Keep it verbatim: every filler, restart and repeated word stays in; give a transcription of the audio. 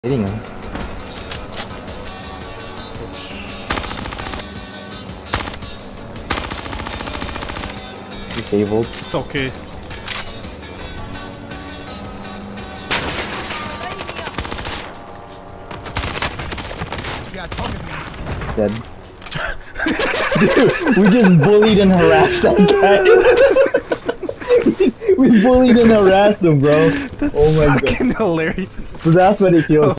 Hitting him. Disabled. It's okay. Dead. Dude, we just bullied and harassed that guy. We bullied and harassed him, bro. That's oh my god. fucking hilarious. So that's what it feels